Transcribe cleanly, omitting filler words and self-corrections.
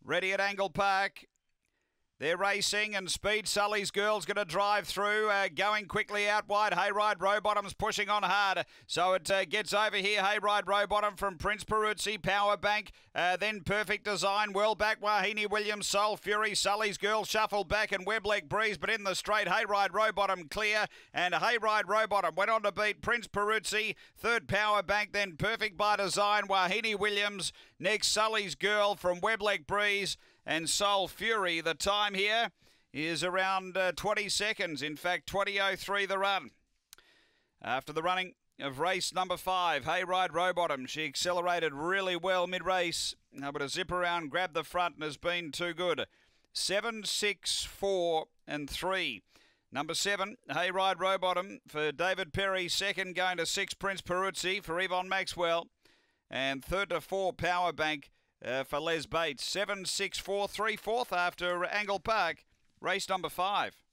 ready at Angle Park. They're racing and Speed Sully's Girl's going to drive through, going quickly out wide. Hayride Rowbottom's pushing on hard. So it gets over here. Hayride Rowbottom from Prince Peruzzi, Power Bank, then Perfect Design, well back Wahine Williams, Soul Fury, Sully's Girl, Shuffle back and Webleg Breeze, but in the straight, Hayride Rowbottom clear, and Hayride Rowbottom went on to beat Prince Peruzzi, third Power Bank, then Perfect by Design, Wahine Williams, next Sully's Girl from Webleg Breeze, and Soul Fury. The time here is around 20 seconds. In fact, 20.03 the run. After the running of race number 5, Hayride Rowbottom. She accelerated really well mid-race, but a zip around, grabbed the front and has been too good. 7, 6, 4 and 3. Number 7, Hayride Rowbottom for David Perry. Second going to 6, Prince Peruzzi for Yvonne Maxwell. And third to 4, Power Bank for Les Bates. 7, 6, 4, 3, 4th after Angle Park, race number 5.